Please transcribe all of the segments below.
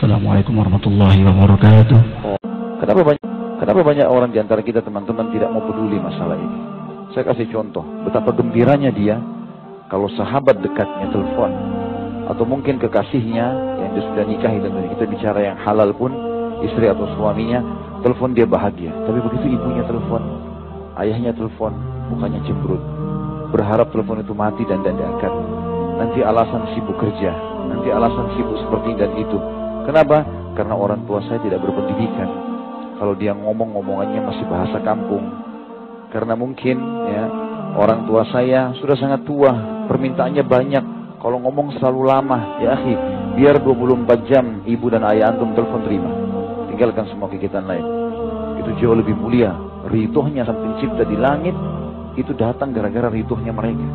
Assalamualaikum warahmatullahi wabarakatuh. Kenapa banyak orang di antara kita teman-teman tidak mau peduli masalah ini? Saya kasih contoh, betapa gembiranya dia kalau sahabat dekatnya telepon, atau mungkin kekasihnya yang dia sudah nikahi, dan kita bicara yang halal pun, istri atau suaminya telepon, dia bahagia. Tapi begitu ibunya telepon, ayahnya telepon, mukanya cemberut, berharap telepon itu mati dan diangkat. Nanti alasan sibuk kerja, nanti alasan sibuk seperti dan itu. Kenapa? Karena orang tua saya tidak berpendidikan. Kalau dia ngomong-ngomongannya masih bahasa kampung. Karena mungkin ya, orang tua saya sudah sangat tua, permintaannya banyak. Kalau ngomong selalu lama, ya akhi, biar 24 jam ibu dan ayah antum telepon terima. Tinggalkan semua kegiatan lain. Itu jauh lebih mulia. Ridhonya Sang Pencipta di langit itu datang gara-gara ridhonya mereka.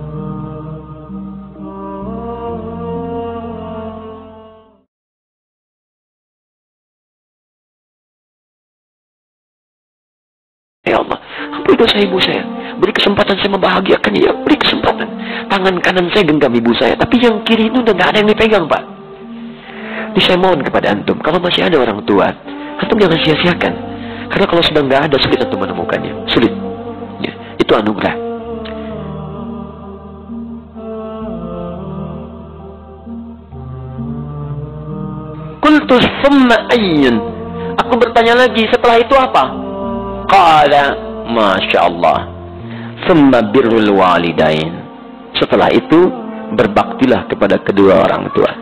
Ya Allah, ampuni dosa ibu saya. Beri kesempatan saya membahagiakan dia. Beri kesempatan. Tangan kanan saya genggam ibu saya, tapi yang kiri itu udah gak ada yang dipegang, Pak. Jadi saya mohon kepada antum, kalau masih ada orang tua, antum jangan sia-siakan. Karena kalau sudah gak ada, sulit antum menemukannya. Sulit. Ya, itu anugerah. Qultu summa ayyin. Aku bertanya lagi, setelah itu apa? Qala, Masya Allah, summa birrul walidain. Setelah itu, berbaktilah kepada kedua orang tua.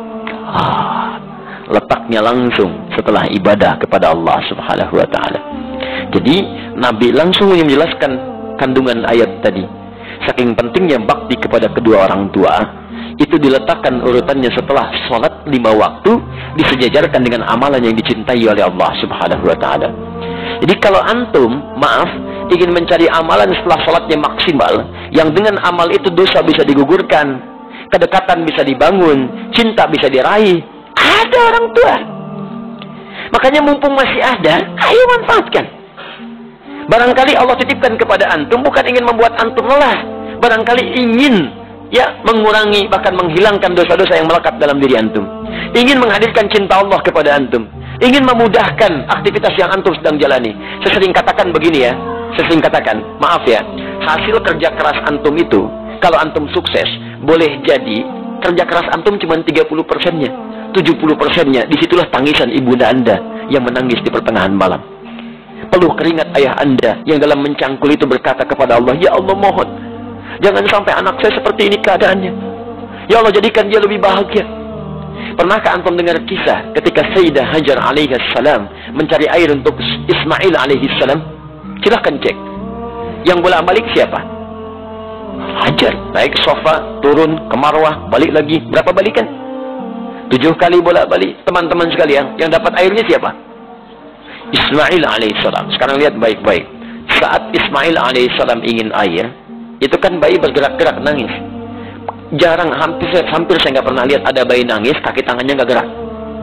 Letaknya langsung setelah ibadah kepada Allah Subhanahu wa ta'ala. Jadi, Nabi langsung menjelaskan kandungan ayat tadi. Saking pentingnya bakti kepada kedua orang tua, itu diletakkan urutannya setelah sholat 5 waktu, disejajarkan dengan amalan yang dicintai oleh Allah Subhanahu wa ta'ala. Jadi kalau antum, maaf, ingin mencari amalan setelah sholatnya maksimal, yang dengan amal itu dosa bisa digugurkan, kedekatan bisa dibangun, cinta bisa diraih, ada orang tua. Makanya mumpung masih ada, ayo manfaatkan. Barangkali Allah titipkan kepada antum bukan ingin membuat antum lelah, barangkali ingin ya mengurangi, bahkan menghilangkan dosa-dosa yang melekat dalam diri antum, ingin menghadirkan cinta Allah kepada antum, ingin memudahkan aktivitas yang antum sedang jalani. Saya sering katakan begini ya, saya sering katakan, maaf ya, hasil kerja keras antum itu, kalau antum sukses, boleh jadi kerja keras antum cuma 30%-nya, 70%-nya, disitulah tangisan ibunda anda yang menangis di pertengahan malam. Peluh keringat ayah anda yang dalam mencangkul itu berkata kepada Allah, ya Allah mohon, jangan sampai anak saya seperti ini keadaannya. Ya Allah, jadikan dia lebih bahagia. Pernahkah antum dengar kisah ketika Sayyidah Hajar alaihissalam mencari air untuk Ismail alaihissalam? Silahkan cek. Yang bolak-balik siapa? Hajar. Naik ke sofa, turun ke Marwah, balik lagi. Berapa balikan? 7 kali bolak-balik. Teman-teman sekalian, yang dapat airnya siapa? Ismail alaihissalam. Sekarang lihat baik-baik. Saat Ismail alaihissalam ingin air, itu kan bayi bergerak-gerak nangis. Jarang, hampir saya nggak pernah lihat ada bayi nangis, kaki tangannya nggak gerak.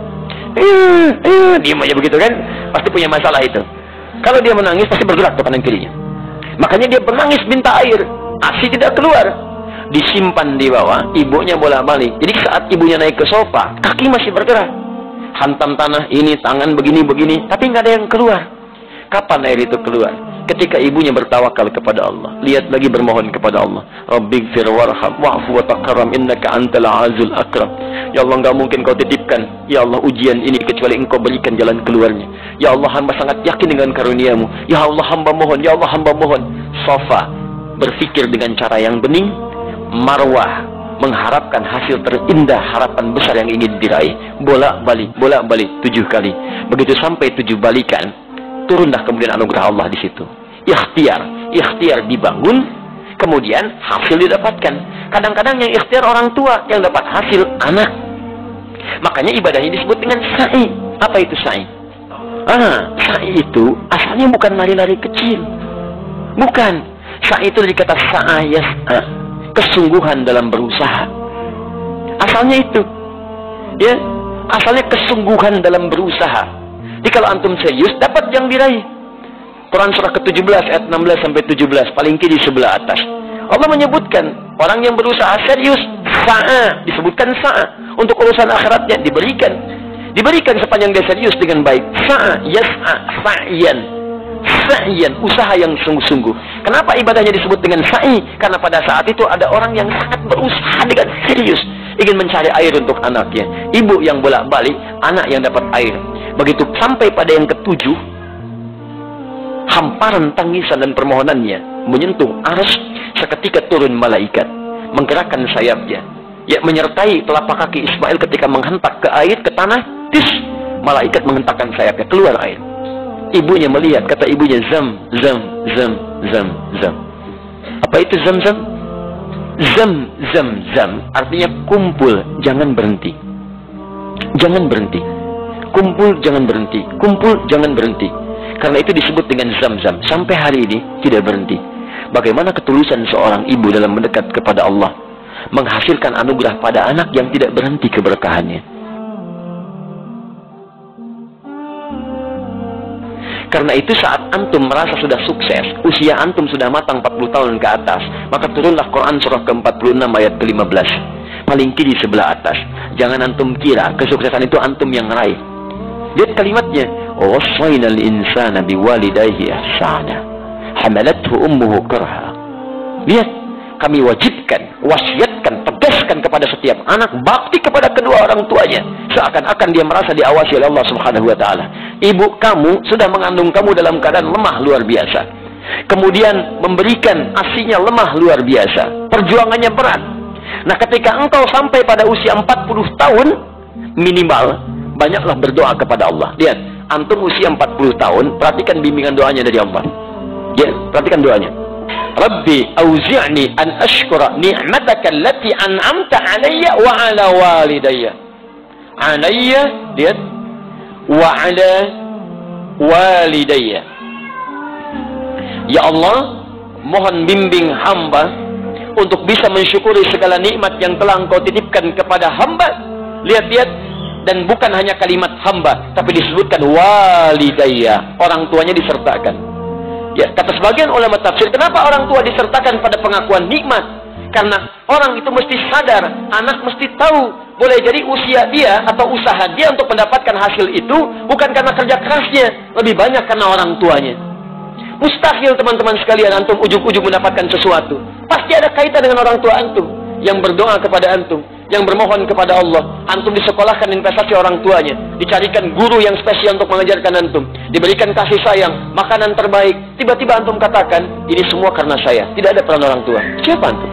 Diam aja begitu kan? Pasti punya masalah itu. Kalau dia menangis, pasti bergerak ke kanan kirinya. Makanya dia menangis minta air, ASI tidak keluar. Disimpan di bawah, ibunya bolak-balik. Jadi saat ibunya naik ke sofa, kaki masih bergerak. Hantam tanah, ini tangan begini-begini, tapi nggak ada yang keluar. Kapan air itu keluar? Ketika ibunya bertawakal kepada Allah, lihat lagi bermohon kepada Allah, Rabbighfir warham wa'fu wa takarram innaka antal azizul akram. Ya Allah, enggak mungkin kau titipkan ya Allah ujian ini kecuali engkau berikan jalan keluarnya. Ya Allah, hamba sangat yakin dengan karuniamu. Ya Allah, hamba mohon. Ya Allah, hamba mohon. Sofa berpikir dengan cara yang bening, Marwah mengharapkan hasil terindah, harapan besar yang ingin diraih. Bolak-balik 7 kali. Begitu sampai 7 balikan, turunlah kemudian anugerah Allah di situ. Ikhtiar dibangun, kemudian hasil didapatkan. Kadang-kadang yang ikhtiar orang tua, yang dapat hasil anak. Makanya ibadahnya disebut dengan sa'i. Apa itu sa'i? Sa'i itu asalnya bukan lari-lari kecil. Bukan. Sa'i itu dari kata sa'a yas'a, kesungguhan dalam berusaha. Asalnya itu. Ya, asalnya kesungguhan dalam berusaha. Jadi kalau antum serius, dapat yang diraih. Quran surah ke-17 ayat 16 sampai 17, paling kiri sebelah atas. Allah menyebutkan orang yang berusaha serius, sa'a, disebutkan sa'a, untuk urusan akhiratnya diberikan. diberikan sepanjang dia serius dengan baik. Sa'yan, usaha yang sungguh-sungguh. Kenapa ibadahnya disebut dengan sa'i? Karena pada saat itu ada orang yang sangat berusaha dengan serius ingin mencari air untuk anaknya. Ibu yang bolak-balik, anak yang dapat air. Begitu sampai pada yang ketujuh, hamparan tangisan dan permohonannya menyentuh arsy, seketika turun malaikat, menggerakkan sayapnya, ya, menyertai telapak kaki Ismail ketika menghentak ke air, ke tanah. Tis, malaikat menghentakkan sayapnya, keluar air. Ibunya melihat, kata ibunya, zam. Apa itu zam? Zam artinya kumpul, jangan berhenti. Kumpul, jangan berhenti. Karena itu disebut dengan zam-zam. Sampai hari ini tidak berhenti. Bagaimana ketulusan seorang ibu dalam mendekat kepada Allah, menghasilkan anugerah pada anak yang tidak berhenti keberkahannya. Karena itu saat antum merasa sudah sukses, usia antum sudah matang 40 tahun ke atas, maka turunlah Quran surah ke-46 ayat ke-15. Paling kiri sebelah atas. Jangan antum kira kesuksesan itu antum yang meraih. Lihat kalimatnya. Wassaynal insana biwalidayhi ihsana. Hamalathu ummuhu kurha. Lihat, kami wajibkan, wasiatkan, tegaskan kepada setiap anak bakti kepada kedua orang tuanya, seakan-akan dia merasa diawasi oleh Allah Subhanahu wa taala. Ibu kamu sudah mengandung kamu dalam keadaan lemah luar biasa. Kemudian memberikan ASINya lemah luar biasa. Perjuangannya berat. Nah, ketika engkau sampai pada usia 40 tahun minimal, banyaklah berdoa kepada Allah. Lihat, antum usia 40 tahun, perhatikan bimbingan doanya dari Allah. Ya, perhatikan doanya. Rabbi auzi'ni an ashkura ni'mataka allati an'amta 'alayya wa 'ala walidayya. 'Alayya, lihat, wa 'ala walidayya. Ya Allah, mohon bimbing hamba untuk bisa mensyukuri segala nikmat yang telah Engkau titipkan kepada hamba. Lihat-lihat, dan bukan hanya kalimat hamba, tapi disebutkan walidayya, orang tuanya disertakan. Ya, kata sebagian ulama tafsir, kenapa orang tua disertakan pada pengakuan nikmat? Karena orang itu mesti sadar, anak mesti tahu, boleh jadi usia dia atau usaha dia untuk mendapatkan hasil itu bukan karena kerja kerasnya, lebih banyak karena orang tuanya. Mustahil teman-teman sekalian antum ujug-ujug mendapatkan sesuatu. Pasti ada kaitan dengan orang tua antum yang berdoa kepada antum, yang bermohon kepada Allah. Antum disekolahkan investasi orang tuanya, dicarikan guru yang spesial untuk mengajarkan antum, diberikan kasih sayang, makanan terbaik. Tiba-tiba antum katakan, ini semua karena saya, tidak ada peran orang tua. Siapa antum?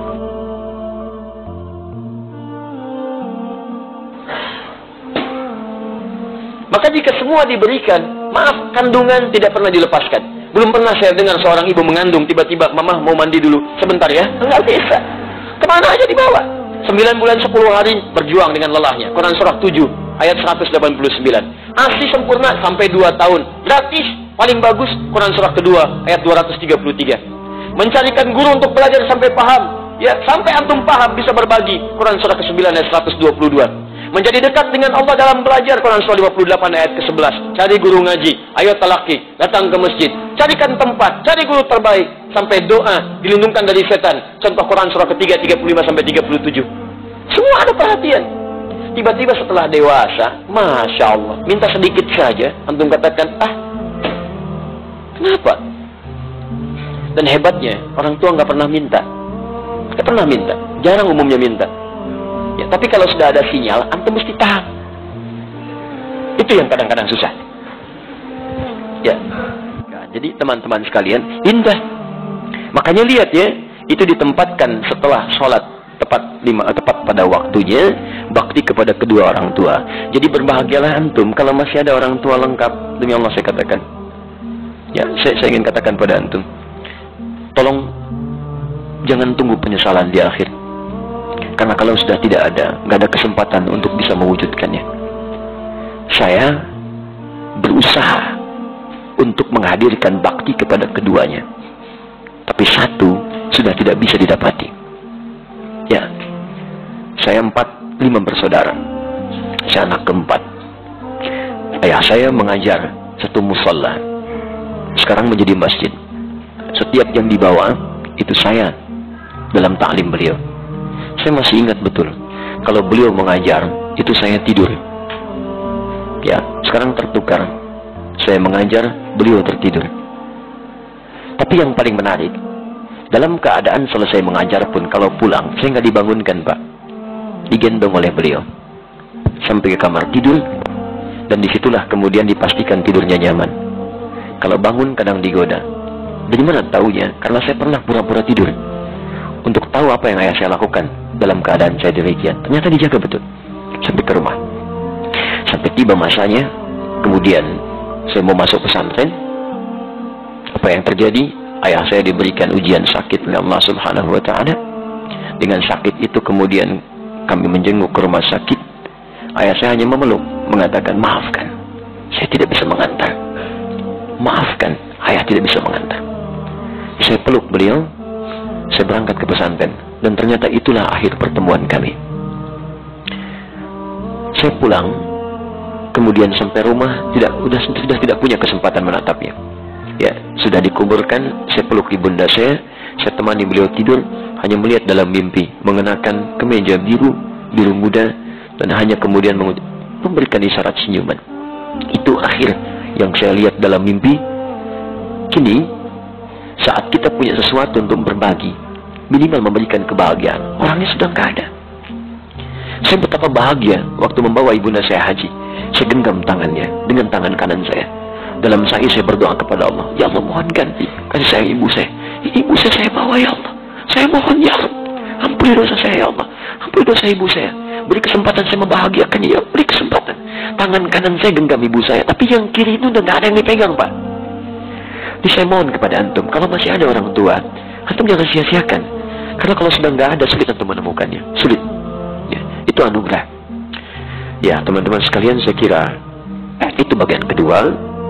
Maka jika semua diberikan, maaf, kandungan tidak pernah dilepaskan. Belum pernah saya dengar seorang ibu mengandung, tiba-tiba, mama mau mandi dulu, sebentar ya. Enggak bisa. Kemana aja dibawa. 9 bulan 10 hari berjuang dengan lelahnya. Quran surah 7 ayat 189. ASI sempurna sampai 2 tahun. Gratis, paling bagus. Quran surah kedua ayat 233. Mencarikan guru untuk belajar sampai paham. Ya, sampai antum paham bisa berbagi. Quran surah ke-9 ayat 122. Menjadi dekat dengan Allah dalam belajar. Quran surah 58 ayat ke-11. Cari guru ngaji, ayo talaki, datang ke masjid. Carikan tempat, cari guru terbaik. Sampai doa, dilindungkan dari setan. Contoh Quran surah ketiga 35 sampai 37. Semua ada perhatian. Tiba-tiba setelah dewasa, Masya Allah, minta sedikit saja, antum katakan, kenapa? Dan hebatnya, orang tua nggak pernah minta. Nggak pernah minta, jarang umumnya minta. Ya, tapi kalau sudah ada sinyal, antum mesti tahan. Itu yang kadang-kadang susah. Ya, nah, jadi teman-teman sekalian, indah. Makanya lihat ya, itu ditempatkan setelah sholat tepat pada waktunya, bakti kepada kedua orang tua. Jadi berbahagialah antum kalau masih ada orang tua lengkap. Demi Allah saya katakan. Ya, saya ingin katakan pada antum, tolong jangan tunggu penyesalan di akhir. Karena kalau sudah tidak ada, nggak ada kesempatan untuk bisa mewujudkannya. Saya berusaha untuk menghadirkan bakti kepada keduanya. Tapi satu sudah tidak bisa didapati. Ya, saya 5 bersaudara. Saya anak keempat. Ayah saya mengajar satu musalla, sekarang menjadi masjid. Setiap yang dibawa itu saya dalam taklim beliau. Saya masih ingat betul, kalau beliau mengajar itu saya tidur. Ya, sekarang tertukar. Saya mengajar, beliau tertidur. Tapi yang paling menarik, dalam keadaan selesai mengajar pun kalau pulang, saya nggak dibangunkan, Pak. Digendong oleh beliau sampai ke kamar tidur, dan disitulah kemudian dipastikan tidurnya nyaman. Kalau bangun kadang digoda. Dari mana taunya? Karena saya pernah pura-pura tidur untuk tahu apa yang ayah saya lakukan dalam keadaan saya demikian. Ternyata dijaga betul sampai ke rumah. Sampai tiba masanya, kemudian saya mau masuk pesantren. Apa yang terjadi? Ayah saya diberikan ujian sakit oleh Allah Subhanahu wa Ta'ala. Dengan sakit itu kemudian kami menjenguk ke rumah sakit. Ayah saya hanya memeluk, mengatakan, maafkan, saya tidak bisa mengantar. Maafkan, ayah tidak bisa mengantar. Saya peluk beliau, saya berangkat ke pesantren, dan ternyata itulah akhir pertemuan kami. Saya pulang, kemudian sampai rumah sudah tidak punya kesempatan menatapnya. Ya, sudah dikuburkan, saya peluk ibunda saya temani beliau tidur, hanya melihat dalam mimpi mengenakan kemeja biru muda, dan hanya kemudian memberikan isyarat senyuman. Itu akhir yang saya lihat dalam mimpi. Kini, saat kita punya sesuatu untuk berbagi, minimal memberikan kebahagiaan, orangnya sudah nggak ada. Saya betapa bahagia waktu membawa ibunda saya haji. Saya genggam tangannya dengan tangan kanan saya. Dalam sa'i saya berdoa kepada Allah, ya Allah, mohon ganti kasih sayang ibu saya. Ibu saya bawa, ya Allah. Saya mohon, ya Allah, ampuni dosa saya, ya Allah. Ampuni dosa ibu saya. Beri kesempatan saya membahagiakan, ya, beri kesempatan. Tangan kanan saya genggam ibu saya, tapi yang kiri itu udah nggak ada yang dipegang, Pak. Jadi saya mohon kepada antum, kalau masih ada orang tua, antum jangan sia-siakan. Karena kalau sudah nggak ada, sulit antum menemukannya. Sulit. Ya, itu anugerah. Ya, teman-teman sekalian, saya kira itu bagian kedua.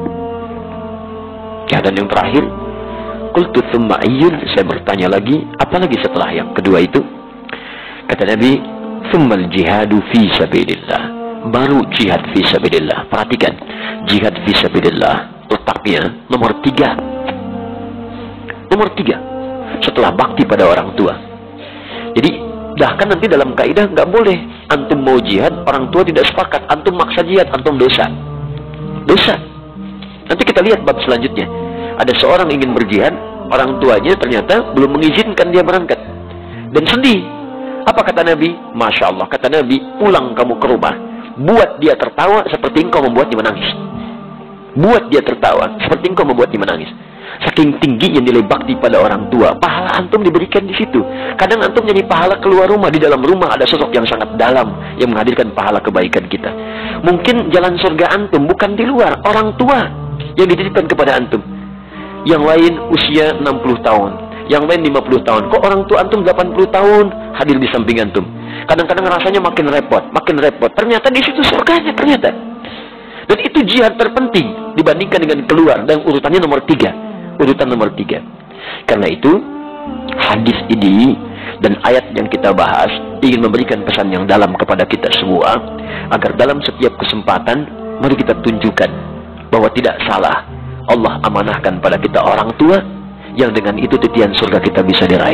Ya, dan yang terakhir, qultu tsumma ayyun, saya bertanya lagi, apalagi setelah yang kedua itu? Kata Nabi, tsummal jihadu fi sabilillah, baru jihad fi sabilillah. Perhatikan, jihad fi sabilillah letaknya nomor 3. Nomor 3 setelah bakti pada orang tua. Jadi bahkan nanti dalam kaidah nggak boleh antum mau jihad, orang tua tidak sepakat, antum maksa jihad, antum dosa. Dosa. Nanti kita lihat bab selanjutnya. Ada seorang ingin berjihad, orang tuanya ternyata belum mengizinkan dia berangkat. Dan sedih. Apa kata Nabi? Masya Allah, kata Nabi, pulang kamu ke rumah, buat dia tertawa seperti engkau membuatnya menangis. Buat dia tertawa seperti engkau membuatnya menangis. Saking tingginya nilai bakti pada orang tua, pahala antum diberikan di situ. Kadang antum jadi pahala keluar rumah, di dalam rumah ada sosok yang sangat dalam yang menghadirkan pahala kebaikan kita. Mungkin jalan surga antum bukan di luar, orang tua yang dititipkan kepada antum. Yang lain usia 60 tahun, yang lain 50 tahun. Kok orang tua antum 80 tahun hadir di samping antum? Kadang-kadang rasanya makin repot. Ternyata di situ surganya ternyata. Dan itu jihad terpenting dibandingkan dengan keluar, dan urutannya nomor 3. Urutan nomor 3. Karena itu hadis ini dan ayat yang kita bahas ingin memberikan pesan yang dalam kepada kita semua, agar dalam setiap kesempatan mari kita tunjukkan bahwa tidak salah Allah amanahkan pada kita orang tua, yang dengan itu titian surga kita bisa diraih.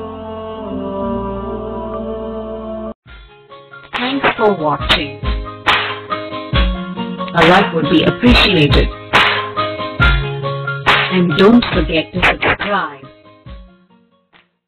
Thanks for watching. A like would be appreciated. And don't forget to subscribe.